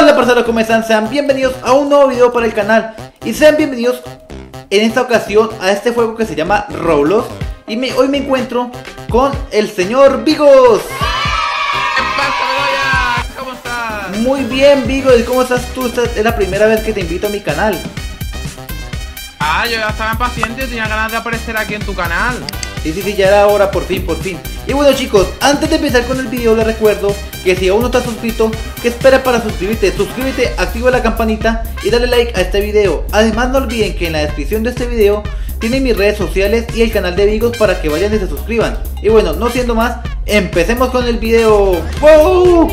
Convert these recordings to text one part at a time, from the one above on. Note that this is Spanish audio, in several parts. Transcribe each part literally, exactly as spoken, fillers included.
Hola parceros, ¿cómo están? Sean bienvenidos a un nuevo video para el canal. Y sean bienvenidos en esta ocasión a este juego que se llama Roblox. Y me, hoy me encuentro con el señor Vigos. ¿Qué pasa, Begoña? ¿Cómo estás? Muy bien, Vigos, ¿y cómo estás tú? Esta es la primera vez que te invito a mi canal. Ah, yo ya estaba impaciente, tenía ganas de aparecer aquí en tu canal. Sí, sí, sí, ya era hora, por fin, por fin. Y bueno chicos, antes de empezar con el video les recuerdo que si aún no estás suscrito, ¿qué esperas para suscribirte? Suscríbete, activa la campanita y dale like a este video. Además no olviden que en la descripción de este video tienen mis redes sociales y el canal de Vigos para que vayan y se suscriban. Y bueno, no siendo más, empecemos con el video. ¡Wow!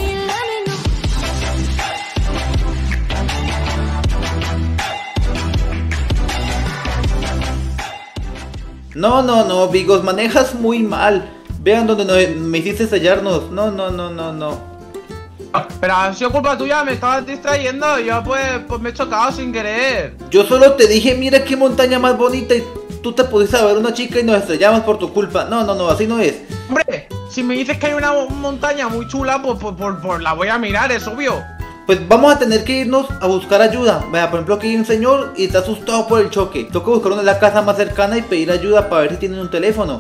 No, no, no, Vigos, manejas muy mal. Vean donde no, me hiciste estallarnos. No, no, no, no, no. Pero ha sido culpa tuya, me estabas distrayendo. Yo pues, pues me he chocado sin querer. Yo solo te dije, mira qué montaña más bonita, y tú te pudiste ver una chica y nos estrellamos por tu culpa. No, no, no, así no es. Hombre, si me dices que hay una montaña muy chula, pues, pues, pues, pues la voy a mirar, es obvio. Pues vamos a tener que irnos a buscar ayuda. Vea, por ejemplo, aquí hay un señor y está asustado por el choque. Toca buscar una de la casa más cercana y pedir ayuda para ver si tienen un teléfono.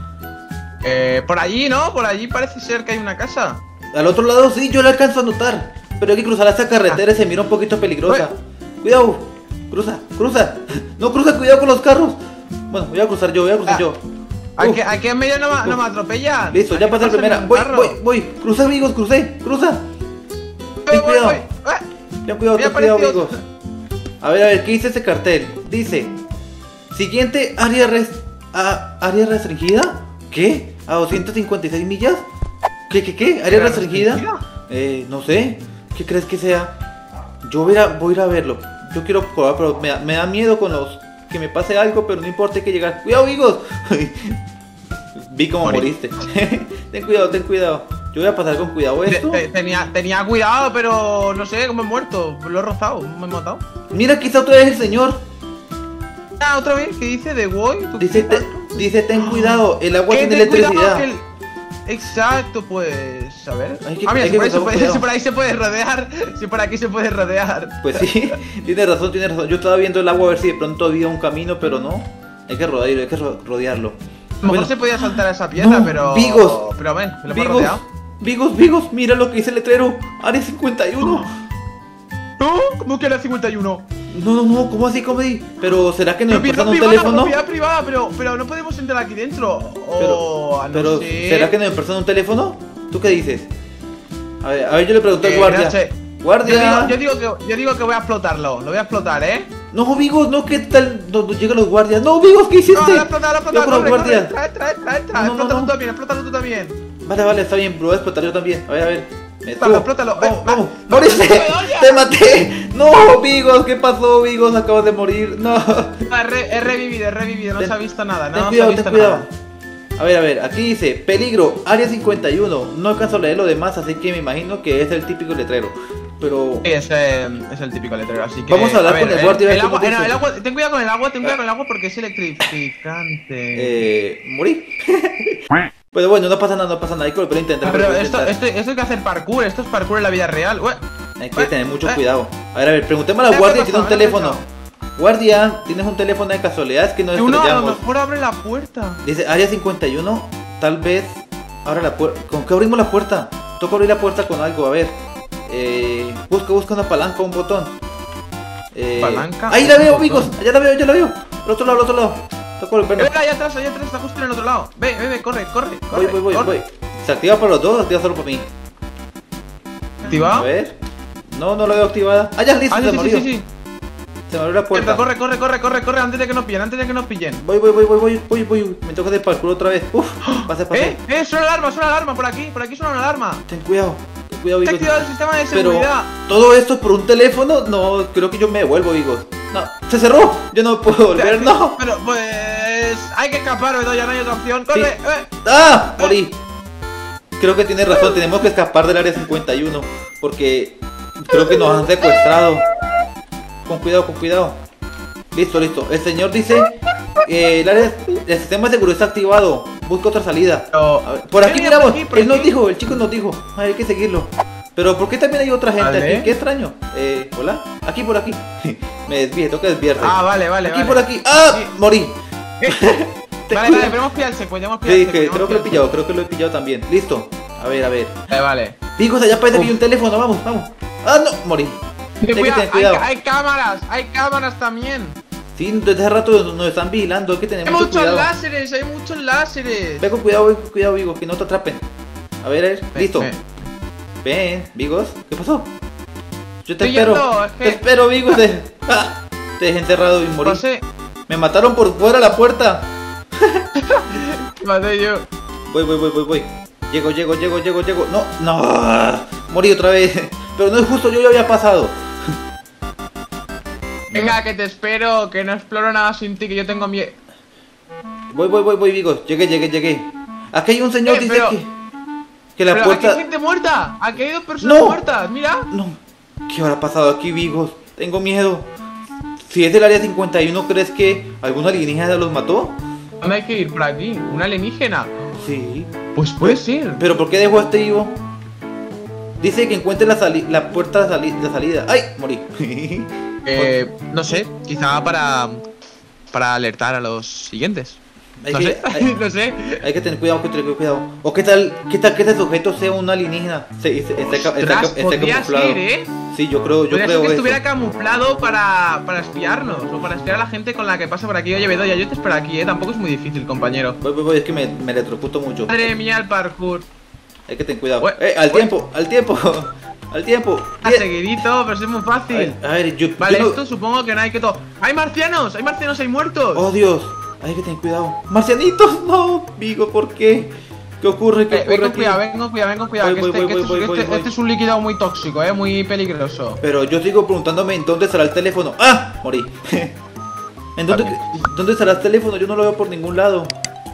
Eh, por allí, ¿no? Por allí parece ser que hay una casa. Al otro lado sí, yo la alcanzo a notar. Pero hay que cruzar esta carretera y se mira un poquito peligrosa. Cuidado, cruza, cruza. No cruza, cuidado con los carros. Bueno, voy a cruzar yo, voy a cruzar Ah. yo. Aquí, Uf. aquí en medio no, me- no me atropellan. Listo, ya pasé la primera. Voy, voy, voy. Cruza, amigos, crucé, cruza. Ten cuidado. Ten cuidado, ten cuidado, amigos. A ver, a ver, ¿qué dice ese cartel? Dice: siguiente área res... a- área restringida. ¿Qué? ¿A doscientas cincuenta y seis millas? ¿Qué, qué, qué? ¿Área restringida? Eh, no sé. ¿Qué crees que sea? Yo voy a, ir a- voy a ir a verlo. Yo quiero probar, pero me da, me da miedo con los... que me pase algo, pero no importa, hay que llegar. ¡Cuidado, amigos! Vi cómo Morí. moriste. Ten cuidado, ten cuidado. Yo voy a pasar con cuidado Te- esto. te- tenía, tenía cuidado, pero no sé, cómo he muerto. Lo he rozado, me he matado. Mira, aquí está otra vez el señor. Ah, otra vez, ¿qué dice? ¿De Boy? Dice, te- dice ten cuidado, el agua ¿Qué? tiene Ten cuidado, electricidad. que el- Exacto, pues. A ver. Hay que- ah, mira, hay si que por, ahí se pasar puede, cuidado. si por ahí se puede rodear. Si por aquí se puede rodear. Pues sí, tiene razón, tiene razón. Yo estaba viendo el agua a ver si de pronto había un camino, pero no. Hay que rodearlo, hay que ro- rodearlo. A lo mejor Bueno, se podía saltar a esa piedra, no, pero. Vigos. Pero ven, se lo hemos Vigos, rodeado. Vigos, Vigos, mira lo que dice el letrero. Área cincuenta y uno. ¿No? ¿Cómo que era cincuenta y uno? No, no, no, ¿cómo así, comedy? Pero ¿será que nos Propiedad prestan un privada, teléfono? propiedad privada, pero, pero no podemos entrar aquí dentro. Pero, O, no pero sé. ¿será que nos prestan un teléfono? ¿Tú qué dices? A ver, a ver, yo le pregunté al Eh, guardia. no sé. Guardia. Yo digo, yo, digo que, yo digo que voy a explotarlo. Lo voy a explotar, ¿eh? No, Vigos, no, ¿qué tal? No, no llegan los guardias. No, Vigos, ¿qué hiciste? No, lo he explotado, lo he Yo explotado. con los Corre, guardias. corre, trae, trae, trae, trae. No, no, no, Explótalo no. tú también, explótalo tú también. Vale, vale, está bien, pero lo voy a explotar yo también. A ver, a ver. Me Explótalo, subo. explótalo. Vamos, Ven, vamos. va. ¡Moriste! ¡Begoña! ¡Te maté! ¡No, Vigos! ¿Qué pasó, Vigos? Acabas de morir. No. Ah, He, re- he revivido, he revivido. No Ten- se ha visto nada, no Ten se ha cuidado, visto ten cuidado. nada. A ver, a ver, aquí dice peligro, área cincuenta y uno. No alcanzo a leer lo demás, así que me imagino que es el típico letrero. Pero Sí, es, eh, es el típico letrero, así que... Vamos a hablar con el guardia y ver el cómo agua, dice. el agua, ten cuidado con el agua, ten cuidado con el agua porque es electrificante. eh, morí. Pero bueno, no pasa nada, no pasa nada. Hay que volver a intentar. Pero volver a esto, intentar. esto, esto hay que hacer parkour, esto es parkour en la vida real. Ué, Hay que tener mucho eh. cuidado. A ver, a ver, preguntémosle al ¿Qué guardia pasa? si tiene un ¿Qué teléfono. pasa? Guardia, ¿tienes un teléfono de casualidad? Es que nos uno a lo estrellamos. mejor abre la puerta. Dice área cincuenta y uno, tal vez abra la puerta. ¿Con qué abrimos la puerta? Toca abrir la puerta con algo, a ver. Eh, busca, busca una palanca o un botón. Eh, ¿Palanca? Ahí la ¿Un veo, botón? amigos. Allá la veo, ya la veo. Al otro lado, al otro lado. Toca volvernos. Venga, allá atrás, allá atrás, está justo en el otro lado. Ve, ve, ve, corre, corre, Voy, corre. voy, voy, corre. voy. ¿Se activa para los dos o activa solo para mí? A ¿Activado? ver. No, no la veo activada. Ah, ya, listo, Ah, se sí, me sí, abrió. sí, sí. Se me abrió la puerta. Corre, corre, corre, corre, corre, antes de que nos pillen, antes de que nos pillen. Voy, voy, voy, voy, voy, voy, voy. Me toca de parkour otra vez. Uf, pase, pase. Eh, eh, suena alarma, suena alarma por aquí, por aquí suena una alarma. Ten cuidado, ten cuidado, Está Vigos. activado el sistema de Pero seguridad. todo esto por un teléfono, no, creo que yo me devuelvo, Vigos. No, se cerró. Yo no puedo volver, no. Pero pues hay que escapar, ¿verdad? Ya no hay otra opción. Corre, Sí. eh. ¡Ah! Morí. Creo que tiene razón, tenemos que escapar del área cincuenta y uno. Porque creo que nos han secuestrado. Con cuidado, con cuidado. Listo, listo. El señor dice eh, el, área, el sistema de seguridad está activado. Busca otra salida. Pero- A ver, por aquí Mira, miramos. por aquí, por Él nos aquí. dijo, el chico nos dijo. Ay, hay que seguirlo. Pero ¿por qué también hay otra gente vale. aquí? Qué extraño. Eh, hola. Aquí por aquí. Me desvié, toca desviarse. Ah, vale, vale. Aquí vale. por aquí. ¡Ah! Sí. Morí. Vale, vale, pero hemos pillado el secuestro, hemos pillado Sí, el que secuestro. creo que lo he pillado, creo que lo he pillado también. Listo. A ver, a ver. Vale, vale. Vigos, allá parece que hay un teléfono. Vamos, vamos. Ah, no, morí. Hay que Cuidado, tener cuidado. Hay, hay cámaras, hay cámaras también. Sí, desde hace rato nos, nos están vigilando. Hay que tener Hay mucho muchos cuidado. láseres, hay muchos láseres. Ve con cuidado, ve con cuidado, Vigos, que no te atrapen. A ver, a ver. Ven, Listo. ven. Ven, Vigos. ¿Qué pasó? Yo te Estoy espero. yendo, es que- Te espero, Vigos. Te, ah, te dejé encerrado y morí. Pasé, Me mataron por fuera la puerta. pasé yo. Voy, voy, voy, voy, voy. Llego, llego, llego, llego, llego. No, no. Morí otra vez. Pero no es justo, yo ya había pasado. Venga, que te espero, que no exploro nada sin ti, que yo tengo miedo. Voy, voy, voy, voy, Vigos. Llegué, llegué, llegué. Aquí hay un señor, Eh, dice pero- que, que la Pero puerta. aquí hay gente muerta, aquí hay dos personas No. muertas, mira. No. ¿Qué habrá pasado aquí, Vigos? Tengo miedo. Si es del área cincuenta y uno, ¿crees que algún alienígena los mató? ¿Dónde hay que ir? Por aquí, un alienígena. Sí. Pues puede ser. ¿Pero por qué dejó a este vivo? Dice que encuentre la, sali- la puerta de, sali- de salida. ¡Ay! Morí. Eh, no sé, quizá para para alertar a los siguientes. Hay No que- sé, hay- no sé. Hay que tener cuidado, hay que tener cuidado. ¿O qué tal, qué tal que este sujeto sea un alienígena? Se, se- esté, ca- esté Ostras, ca- esté podría camuflado. ser, ¿eh? Sí, yo creo, yo Podría ser creo que eso. estuviera camuflado para, para espiarnos o para espiar a la gente con la que pasa por aquí. Oye, Bedoya, yo te espero aquí, ¿eh? Tampoco es muy difícil, compañero. Voy, voy, voy, es que me, me electrocuto mucho. Madre mía, el parkour. Hay que tener cuidado. Ué, Eh, al ué. tiempo, al tiempo, al tiempo. Ah, Bien. seguidito, pero es muy A fácil. ver, a ver, yo, Vale, yo no- esto supongo que no hay que todo. ¡Hay marcianos! ¡Hay marcianos! ¡Hay muertos! Oh, Dios, hay que tener cuidado. Marcianitos, no, Vigo, ¿por qué? ¿Qué ocurre? ¿Qué Eh, ven ocurre con aquí? cuidado, ven con cuidado, ven con cuidado. Voy, que voy, este, voy, que voy, este- voy, que voy, este- voy. este es un líquido muy tóxico, eh, muy peligroso. Pero yo sigo preguntándome en dónde estará el teléfono. ¡Ah! Morí. ¿En dónde, Vale. dónde estará el teléfono? Yo no lo veo por ningún lado.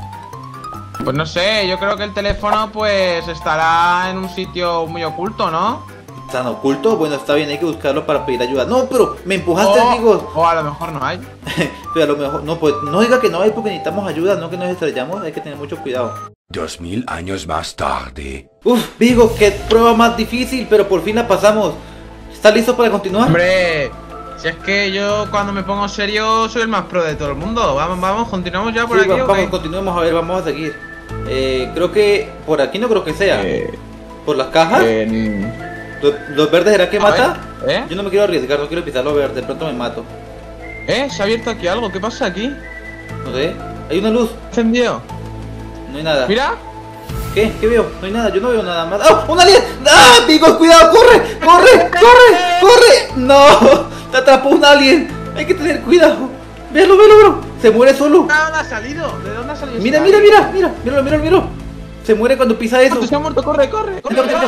Pues no sé, yo creo que el teléfono pues estará en un sitio muy oculto, ¿no? ¿Tan oculto? Bueno, está bien, hay que buscarlo para pedir ayuda. No, pero me empujaste, O, amigos. o a lo mejor no hay. Pero a lo mejor, no, pues no diga que no hay porque necesitamos ayuda, no que nos estrellamos, hay que tener mucho cuidado. Dos mil años más tarde. Uf, Vigo, qué prueba más difícil, pero por fin la pasamos. ¿Estás listo para continuar? Hombre, si es que yo cuando me pongo serio soy el más pro de todo el mundo. Vamos, vamos, continuamos ya por Sí, aquí. va- ¿o vamos, qué? continuemos a ver, vamos a seguir. Eh, creo que por aquí no creo que sea. Eh, ¿Por las cajas? en- ¿Los, los verdes será que a mata? ver, ¿eh? Yo no me quiero arriesgar, no quiero pisar los verdes, de pronto me mato. ¿Eh? ¿Se ha abierto aquí algo? ¿Qué pasa aquí? No sé, hay una luz, ¿Encendido? no hay nada. Mira. ¿Qué? ¿Qué veo? No hay nada, yo no veo nada más. ¡Ah! ¡Un alien! ¡Ah! Vigo, cuidado! ¡Corre! ¡Corre! ¡Corre! ¡Corre! ¡No! ¡Te atrapó un alien! Hay que tener cuidado. Véalo, véalo, véalo. Se muere solo. ¿De dónde ha salido? ¿De dónde ha salido? Mira, ese mira, alien? mira, mira. Míralo, míralo, míralo. Se muere cuando pisa eso. Se ha muerto, corre, corre, corre. corre.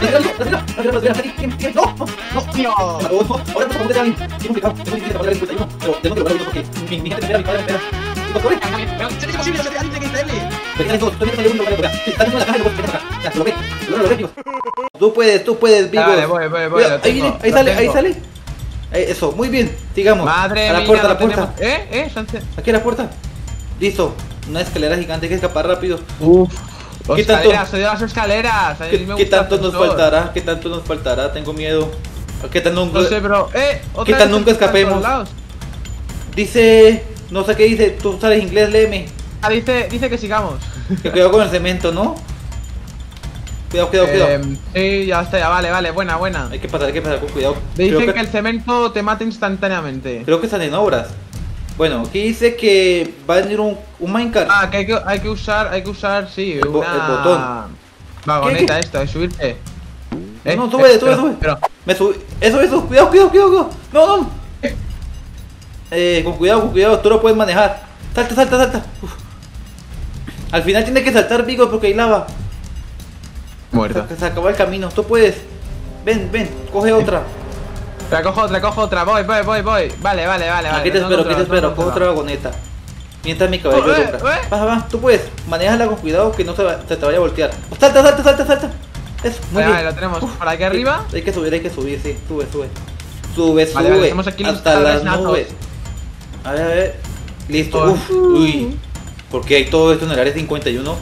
No, no, Tío. ahora te de alguien. Es complicado, es muy difícil apagar el cincuenta y uno, pero tengo que lograrlo porque mi, mi gente me espera, mi padre me espera. Digo, corre. Pero si es posible, no se te hace increíble. Pequeña, tú también salió un lugar por acá. Está dentro de la caja y lo puedes acá. Ya, lo ve, lo lo ve, Vigo. Tú puedes, tú puedes, Vigo. Vale, voy, voy, voy, Cuidado, lo ahí tengo, viene, ahí lo sale, ahí tengo. sale. Eh, Eso, muy bien. Sigamos. Madre a la mía, puerta, a lo la puerta. tenemos. ¿Eh? ¿Eh? Sánchez. Aquí a la puerta. Listo. Una escalera gigante, hay que escapar rápido. Uf. ¿Qué tanto- Escaleras, soy de las escaleras. A mí ¿Qué, me qué gusta tanto el nos ascensor. faltará? ¿Qué tanto nos faltará? Tengo miedo. ¿Qué tan nunca? No sé, pero. ¡Eh! otra ¿Qué vez tan nunca están por escapemos? todos lados. Dice. No sé qué dice. Tú sabes inglés, léeme. Ah, dice, dice que sigamos. Que cuidado con el cemento, ¿no? Cuidado, cuidado, cuidado. Em, sí, ya está, ya, vale, vale, buena, buena. Hay que pasar, hay que pasar con cuidado. Me Creo dicen que, que el cemento te mata instantáneamente. creo que están en obras. Bueno, aquí dice que va a venir un, un minecart. Ah, que hay que, hay que usar, hay que usar, sí, El bo- una... el botón. Vagoneta ¿Qué, esta, de subirte. Eh, No, no, sube, eh, sube, pero- sube. Pero, Me subí. Eso, eso. Cuidado, cuidado, cuidado, cuidado. No, no. Eh, con cuidado, con cuidado. Tú lo puedes manejar. Salta, salta, salta. Uf. Al final tienes que saltar, Vigo, porque hay lava. muerto. Se, se acabó el camino. Tú puedes. Ven, ven. Coge otra. Te cojo otra, cojo otra, voy, voy, voy, voy. Vale, vale, vale, vale. Aquí te lo espero, tengo aquí te controlado, espero. lo Coge tengo otra vagoneta. Mientras mi cabello Oh, eh, otra. eh. Baja, va. Tú puedes. Manéjala con cuidado que no se, va- se te vaya a voltear. Salta, salta, salta, salta. Eso, muy Vale, bien. vale, lo tenemos por aquí arriba. Hay que subir, hay que subir, sí. Sube, sube. Sube, Vale, sube. vale, estamos aquí los hasta las cables natos. nubes. A ver, a ver. Listo. Oh. Uf, uy. ¿Por qué hay todo esto en el área cincuenta y uno?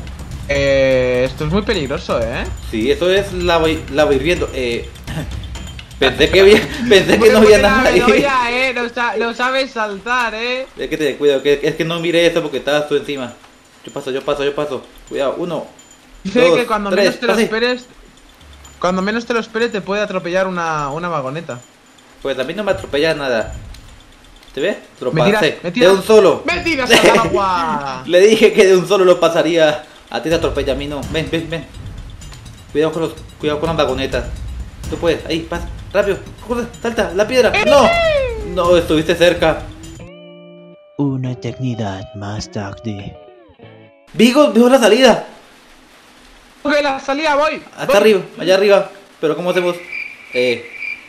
Eh, esto es muy peligroso, ¿eh? Sí, eso es lava, lava hirviendo. Eh, pensé que había, pensé que no había nada ahí. Ya, eh, lo, sa lo sabes saltar, eh. Es que te cuidado, que es que no mire eso porque estabas tú encima. Yo paso, yo paso, yo paso. Cuidado, uno. Dice dos, que cuando tres, menos te lo pase. esperes, cuando menos te lo esperes te puede atropellar una, una vagoneta. Pues a mí no me atropella nada. ¿Te ves? Te lo Me tiras, pasé. me tiras. De un solo. ¡Me tiras al agua! Le dije que de un solo lo pasaría. A ti te atropella, a mí no. Ven, ven, ven. Cuidado con los, cuidado con las vagonetas. Tú puedes, ahí, pasa. Rápido, corre, salta, la piedra. No, no, estuviste cerca. Una eternidad más tarde. Vigo, veo la salida. Ok, la salida, voy. Hasta voy. arriba, allá arriba. Pero ¿cómo hacemos? Eh.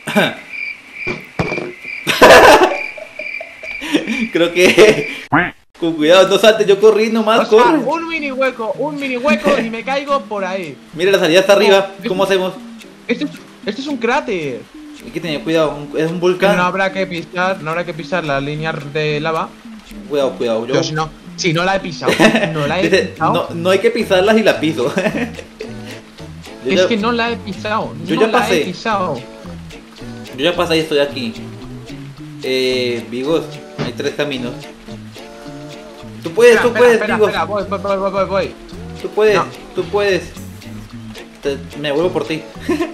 Creo que. Con cuidado, no saltes, yo corrí nomás, O sea, corre. un mini hueco, un mini hueco y me caigo por ahí. Mira, la salida está arriba. ¿Cómo hacemos? Este es, este es un cráter. Hay que tener cuidado, un- es un No volcán. habrá que pisar, no habrá que pisar las líneas de lava. Cuidado, cuidado. Yo... Yo si no, si no la he pisado, no la he Dice, pisado. no, no hay que pisarlas y la piso. Yo Es ya- que no la he pisado, Yo no ya la pasé. he pisado. Yo ya pasé y estoy aquí. Eh, Vigos, hay tres caminos. Tú puedes, Espera, tú espera, puedes, espera, Vigos. espera, voy, voy, voy, voy, voy, voy. Tú puedes, No. tú puedes. Te- me vuelvo por ti.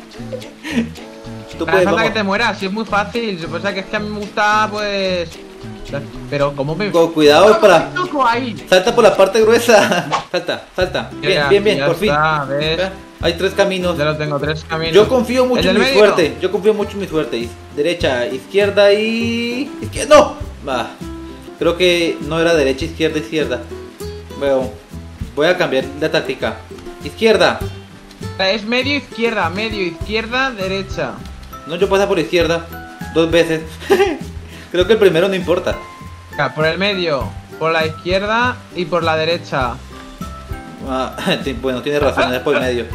Tú No hace puedes, falta que vamos. te mueras, si es muy fácil. Se pasa que es que a mí me gusta, pues. Pero, ¿cómo me.? Con cuidado para. Me toco ahí. Salta por la parte gruesa. Salta, salta. Bien, Ya, bien, bien, ya por fin. está, ¿ves? Ve, hay tres caminos. Ya lo tengo, tres caminos. Yo confío mucho ¿El en del mi medio? suerte. Yo confío mucho en mi suerte. Is- Derecha, izquierda y. Izquierda. ¡No! Va. Creo que no era derecha, izquierda, izquierda. Bueno, voy a cambiar la táctica. Izquierda. Es medio izquierda, medio izquierda, derecha. No, yo paso por izquierda. Dos veces. Creo que el primero no importa. Acá, por el medio, por la izquierda y por la derecha. Ah, sí, bueno, tienes razón, es por el medio.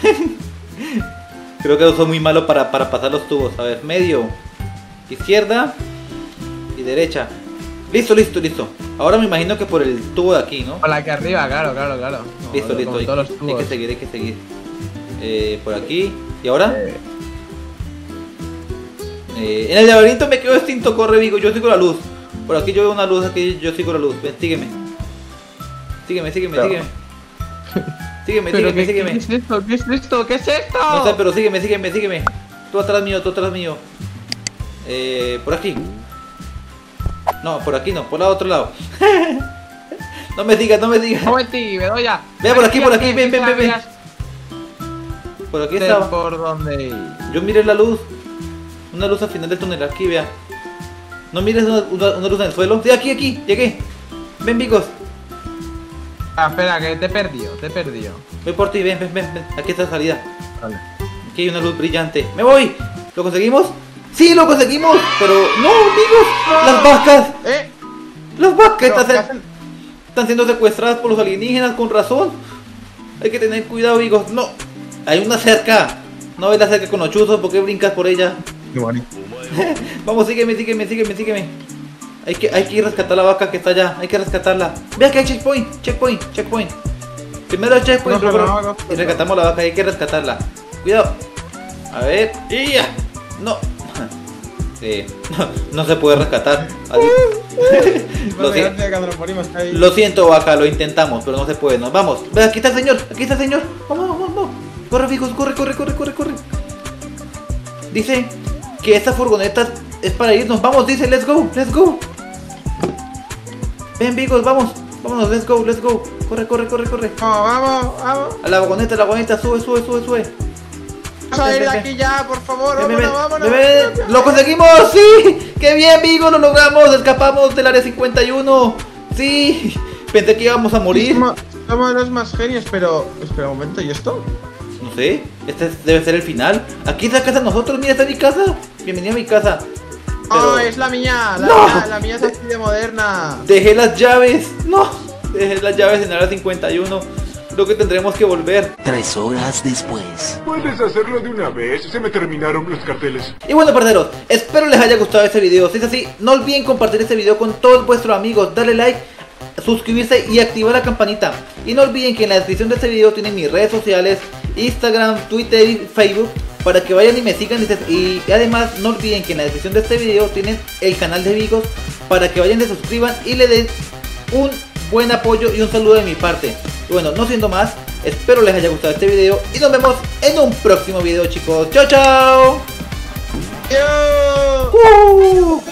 Creo que soy muy malo para, para pasar los tubos. A ver, medio, izquierda y derecha. Listo, listo, listo. Ahora me imagino que por el tubo de aquí, ¿no? Por la que arriba, claro, claro, claro. No, Listo, como listo. Hay, todos los hay tubos. que seguir, hay que seguir. Eh, por aquí. ¿Y ahora? Eh, Eh, en el laberinto me quedo extinto. Corre, Vigo. Yo sigo la luz. Por aquí yo veo una luz. Aquí yo sigo la luz. Ven, sígueme. Sígueme, sígueme, Pero- sígueme. Sígueme, ¿Pero sígueme, qué, sígueme. ¿qué es esto? ¿Qué es esto? ¿Qué es esto? No sé, pero sígueme, sígueme, sígueme. Tú atrás mío, tú atrás mío. Eh, por aquí. No, por aquí no, por el otro lado. No me digas, no me digas. Un momenti, Bedoya. Ve por aquí, por aquí, Que ven, ven, ven, ven. sabías Por aquí de estaba. por dónde ir. Yo miré la luz. Una luz al final del túnel, aquí, vea. No mires una, una- una luz en el suelo. Sí, aquí, aquí, llegué. Ven, Vigos. Ah, espera, que te he perdido, te he perdido. Voy por ti, ven, ven, ven, ven. Aquí está la salida. Vale. Aquí hay una luz brillante. ¡Me voy! ¿Lo conseguimos? ¡Sí, lo conseguimos! Pero, ¡no, Vigos! ¡Las vacas! ¿Eh? ¡Las vacas Pero, están, ¿qué se- hacen? están siendo secuestradas por los alienígenas, con razón! Hay que tener cuidado, Vigos. ¡No! Hay una cerca. No ves la cerca con los chuzos, ¿por qué brincas por ella? Qué bonito. Vamos, sígueme, sígueme, sígueme, sígueme. Hay que, hay que ir a rescatar la vaca que está allá. Hay que rescatarla. Vea que hay checkpoint, checkpoint, checkpoint. Primero el checkpoint, No, luego- no, no, no. y rescatamos la vaca. Hay que rescatarla. Cuidado. A ver. ¡Y ya! No. Eh, no. No se puede rescatar. Adiós. Lo, si- cuando nos morimos ahí. lo siento, vaca, lo intentamos, pero no se puede. Nos vamos. Ve, aquí está el señor. Aquí está el señor. Vamos, vamos, vamos. Corre, Vigos, corre, corre, corre, corre, corre. Dice que esta furgoneta es para irnos. Vamos, dice, let's go, let's go. Ven, Vigos, vamos. Vámonos, let's go, let's go. Corre, corre, corre, corre. Vamos, vamos, vamos. A la vagoneta, a la vagoneta, sube, sube, sube, sube. Vamos a ir de Ven, ven, aquí ya, por favor. Ven, ven, ven, Vámonos, vámonos. ven, ven. ¡Lo conseguimos! ¡Sí! ¡Qué bien, Vigos! ¡Lo logramos! ¡Escapamos del área cincuenta y uno! ¡Sí! Pensé que íbamos a morir. Somos, somos los más genios, pero. Espera un momento, ¿y esto? No sé, este es- debe ser el final. Aquí es la casa de nosotros, mira, está mi casa. Bienvenido a mi casa. Pero ¡Oh, es la mía! La, ¡No! mía, la mía es así de moderna. dejé las llaves. No, dejé las llaves en el área cincuenta y uno. Creo que tendremos que volver. Tres horas después. Puedes hacerlo de una vez, se me terminaron los carteles. Y bueno, parceros, espero les haya gustado este video. Si es así, no olviden compartir este video con todos vuestros amigos. Darle like suscribirse y activar la campanita. Y no olviden que en la descripción de este video tienen mis redes sociales, Instagram, Twitter y Facebook, para que vayan y me sigan. Y además no olviden que en la descripción de este video tienen el canal de Vigos, para que vayan y se suscriban y le den un buen apoyo y un saludo de mi parte. Y bueno, no siendo más, espero les haya gustado este video y nos vemos en un próximo video, chicos. Chao, chao. Yo. Uh.